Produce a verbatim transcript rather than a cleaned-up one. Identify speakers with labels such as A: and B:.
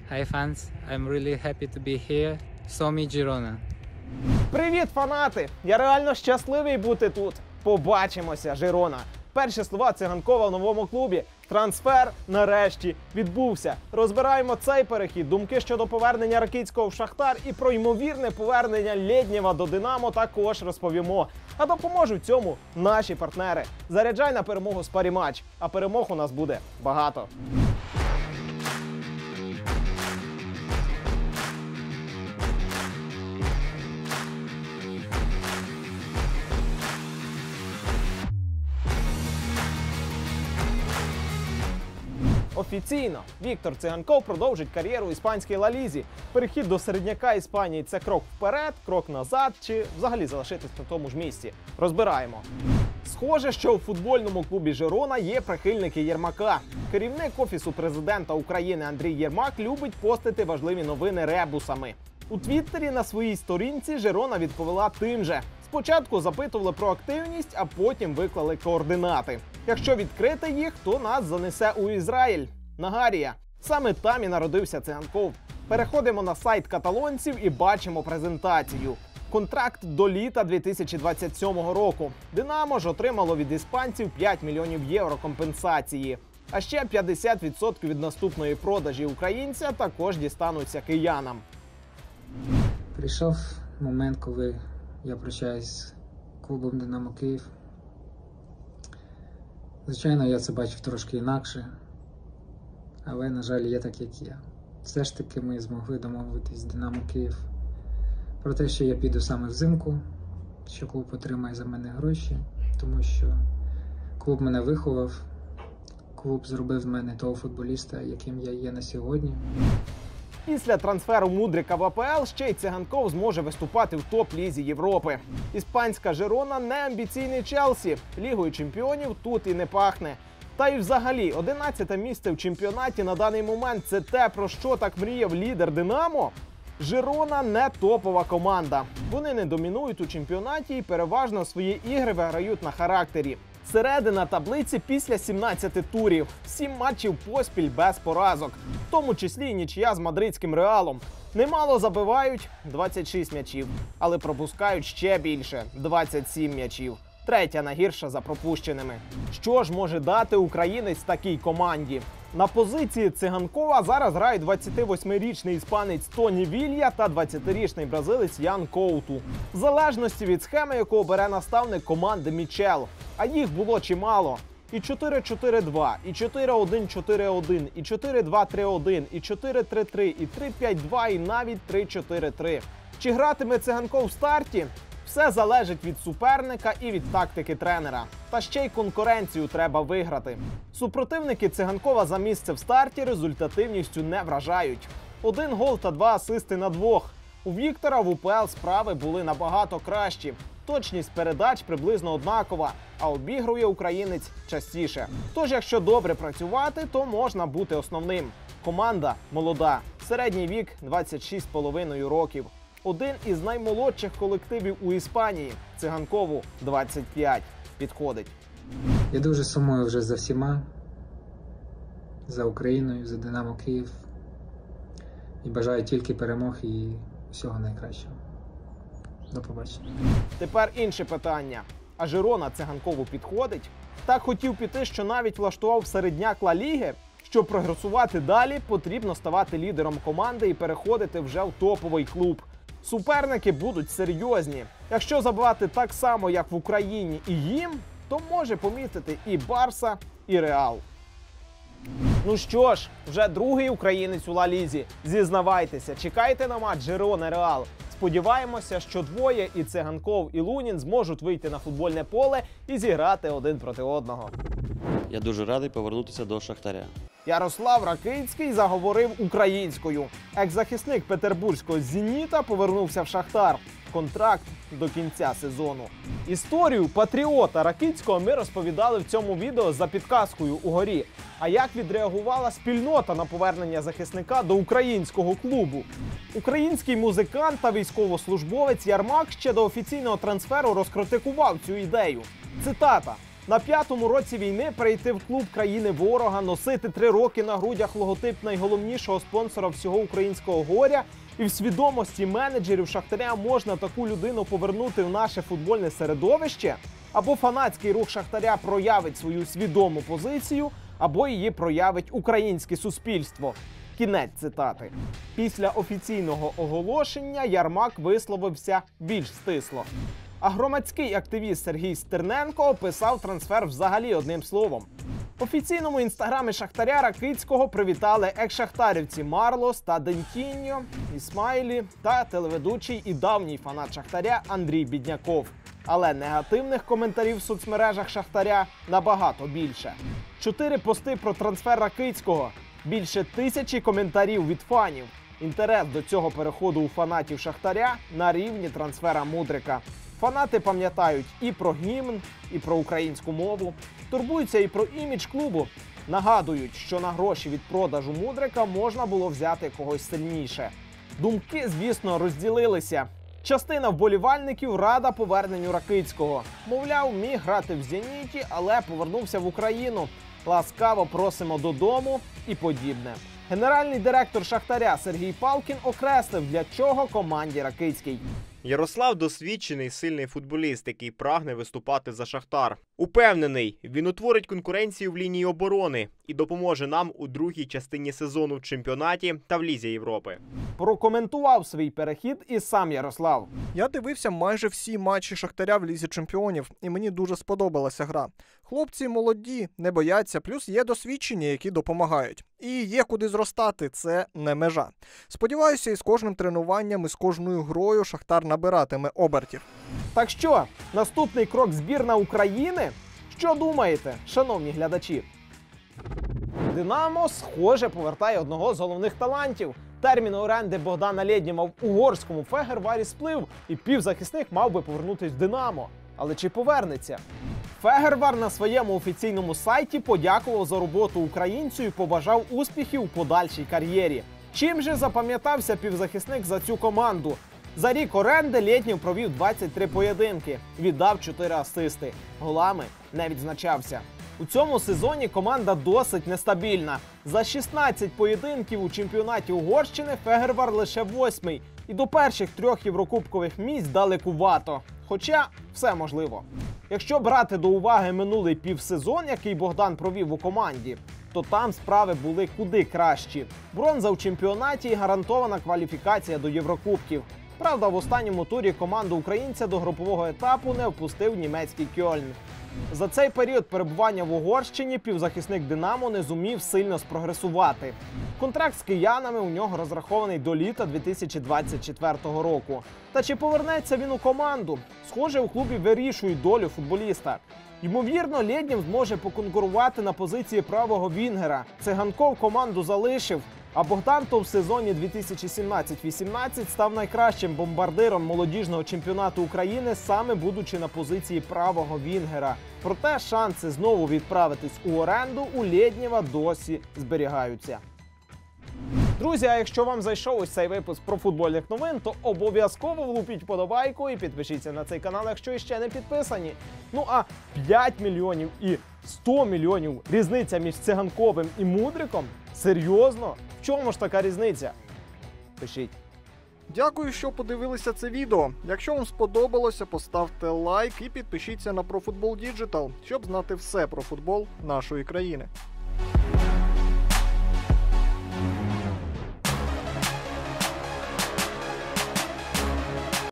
A: Hi fans, I'm really happy to be here. Somi Girona.
B: Привіт, фанати! Я реально щасливий бути тут. Побачимося, Жирона. Перші слова Циганкова в новому клубі. Трансфер нарешті відбувся. Розбираємо цей перехід, думки щодо повернення Ракицького в Шахтар і про ймовірне повернення Лєднєва до Динамо також розповімо. А допоможуть цьому наші партнери. Заряджай на перемогу Спаріматч, а перемог у нас буде багато. Офіційно Віктор Циганков продовжить кар'єру у іспанській Ла Лізі. Перехід до середняка Іспанії – це крок вперед, крок назад чи взагалі залишитись на тому ж місці. Розбираємо. Схоже, що у футбольному клубі Жирона є прихильники Єрмака. Керівник Офісу президента України Андрій Єрмак любить постити важливі новини ребусами. У Твіттері на своїй сторінці Жирона відповіла тим же. Спочатку запитували про активність, а потім виклали координати. Якщо відкрити їх, то нас занесе у Ізраїль. Нагарія. Саме там і народився Циганков. Переходимо на сайт каталонців і бачимо презентацію. Контракт до літа дві тисячі двадцять сьомого року. Динамо ж отримало від іспанців п'ять мільйонів євро компенсації. А ще п'ятдесят відсотків від наступної продажі українця також дістануться киянам.
A: Прийшов момент, коли я прощаюсь з клубом Динамо Київ. Звичайно, я це бачив трошки інакше, але, на жаль, є так, як є. Все ж таки ми змогли домовитись з Динамо Київ про те, що я піду саме взимку, що клуб отримає за мене гроші, тому що клуб мене виховав, клуб зробив з мене того футболіста, яким я є на сьогодні.
B: Після трансферу Мудрика в АПЛ ще й Циганков зможе виступати в топ-лізі Європи. Іспанська Жирона – не амбіційний Челсі. Лігою чемпіонів тут і не пахне. Та й взагалі, одинадцяте місце в чемпіонаті на даний момент – це те, про що так мріяв лідер Динамо? Жирона не топова команда. Вони не домінують у чемпіонаті і переважно свої ігри виграють на характері. Середина таблиці після сімнадцяти турів. Сім матчів поспіль без поразок. В тому числі і нічия з мадридським Реалом. Немало забивають – двадцять шість м'ячів. Але пропускають ще більше – двадцять сім м'ячів. Третя найгірша за пропущеними. Що ж може дати українець такій команді? На позиції Циганкова зараз грають двадцятивосьмирічний іспанець Тоні Вілья та двадцятирічний бразилець Ян Коуту. В залежності від схеми, яку бере наставник команди Мічел. А їх було чимало. І чотири чотири два, і чотири один чотири один, і чотири два три один, і чотири три три, і три п'ять два, і навіть три чотири три. Чи гратиме Циганков в старті? Все залежить від суперника і від тактики тренера. Та ще й конкуренцію треба виграти. Супротивники Циганкова за місце в старті результативністю не вражають. Один гол та два асисти на двох. У Віктора в УПЛ справи були набагато кращі. Точність передач приблизно однакова, а обігрує українець частіше. Тож, якщо добре працювати, то можна бути основним. Команда молода. Середній вік – двадцять шість з половиною років. Один із наймолодших колективів у Іспанії. Циганкову двадцять п'ять. Підходить.
A: Я дуже сумую вже за всіма. За Україною, за Динамо Київ. І бажаю тільки перемог і всього найкращого. До побачення.
B: Тепер інше питання. А Жирона Циганкову підходить? Так хотів піти, що навіть влаштував середняк Ла Ліги? Щоб прогресувати далі, потрібно ставати лідером команди і переходити вже в топовий клуб. Суперники будуть серйозні. Якщо забивати так само, як в Україні і їм, то може помітити і Барса, і Реал. Ну що ж, вже другий українець у Ла Лізі. Зізнавайтеся, чекайте на матч Жирона-Реал. Сподіваємося, що двоє – і Циганков, і Лунін – зможуть вийти на футбольне поле і зіграти один проти одного.
C: Я дуже радий повернутися до Шахтаря.
B: Ярослав Ракицький заговорив українською. Екс-захисник петербурзького «Зеніта» повернувся в Шахтар. Контракт до кінця сезону. Історію патріота Ракицького ми розповідали в цьому відео за підказкою угорі. А як відреагувала спільнота на повернення захисника до українського клубу? Український музикант та військовослужбовець Єрмак ще до офіційного трансферу розкритикував цю ідею. Цитата. На п'ятому році війни перейти в клуб країни ворога, носити три роки на грудях логотип найголовнішого спонсора всього українського горя, і в свідомості менеджерів Шахтаря можна таку людину повернути в наше футбольне середовище, або фанатський рух Шахтаря проявить свою свідому позицію, або її проявить українське суспільство. Кінець цитати. Після офіційного оголошення Ярмак висловився більш стисло. А громадський активіст Сергій Стерненко описав трансфер взагалі одним словом. В офіційному інстаграмі Шахтаря Ракицького привітали екс-шахтарівці Марлос та Дентіньо, Ісмайлі та телеведучий і давній фанат Шахтаря Андрій Бідняков. Але негативних коментарів в соцмережах Шахтаря набагато більше. Чотири пости про трансфер Ракицького, більше тисячі коментарів від фанів. Інтерес до цього переходу у фанатів Шахтаря на рівні трансфера Мудрика. Фанати пам'ятають і про гімн, і про українську мову, турбуються і про імідж клубу. Нагадують, що на гроші від продажу Мудрика можна було взяти когось сильніше. Думки, звісно, розділилися. Частина вболівальників рада поверненню Ракицького. Мовляв, міг грати в «Зеніті», але повернувся в Україну. Ласкаво просимо додому і подібне. Генеральний директор Шахтаря Сергій Палкін окреслив, для чого команді Ракицький.
D: Ярослав – досвідчений, сильний футболіст, який прагне виступати за Шахтар. Упевнений, він утворить конкуренцію в лінії оборони і допоможе нам у другій частині сезону в чемпіонаті та в Лізі Європи.
B: Прокоментував свій перехід і сам Ярослав.
E: Я дивився майже всі матчі Шахтаря в Лізі Чемпіонів, і мені дуже сподобалася гра. Хлопці молоді, не бояться, плюс є досвідчені, які допомагають. І є куди зростати, це не межа. Сподіваюся, і з кожним тренуванням, і з кожною грою Шахтар набиратиме обертів.
B: Так що, наступний крок збірна України? Що думаєте, шановні глядачі? «Динамо», схоже, повертає одного з головних талантів. Термін оренди Богдана Лєднєва в угорському Фегерварі сплив, і півзахисник мав би повернутись в «Динамо». Але чи повернеться? Фегервар на своєму офіційному сайті подякував за роботу українцю і побажав успіхів у подальшій кар'єрі. Чим же запам'ятався півзахисник за цю команду? За рік оренди Лєднєв провів двадцять три поєдинки, віддав чотири асисти. Голами не відзначався. У цьому сезоні команда досить нестабільна. За шістнадцять поєдинків у чемпіонаті Угорщини Фегервар лише восьмий. І до перших трьох єврокубкових місць далекувато. Хоча все можливо. Якщо брати до уваги минулий півсезон, який Богдан провів у команді, то там справи були куди кращі. Бронза у чемпіонаті і гарантована кваліфікація до Єврокубків. Правда, в останньому турі команду українця до групового етапу не впустив німецький Кьольн. За цей період перебування в Угорщині півзахисник «Динамо» не зумів сильно спрогресувати. Контракт з киянами у нього розрахований до літа дві тисячі двадцять четвертого року. Та чи повернеться він у команду? Схоже, у клубі вирішують долю футболіста. Ймовірно, Лєднєв зможе поконкурувати на позиції правого вінгера. Циганков команду залишив, а Богдан то в сезоні дві тисячі сімнадцять вісімнадцять став найкращим бомбардиром молодіжного чемпіонату України, саме будучи на позиції правого вінгера. Проте шанси знову відправитись у оренду у Лєднєва досі зберігаються. Друзі, а якщо вам зайшов ось цей випуск про футбольних новин, то обов'язково влупіть вподобайку і підпишіться на цей канал, якщо ще не підписані. Ну а п'ять мільйонів і сто мільйонів різниця між Циганковим і Мудриком? Серйозно? В чому ж така різниця? Пишіть.
E: Дякую, що подивилися це відео. Якщо вам сподобалося, поставте лайк і підпишіться на ProFootball Digital, щоб знати все про футбол нашої країни.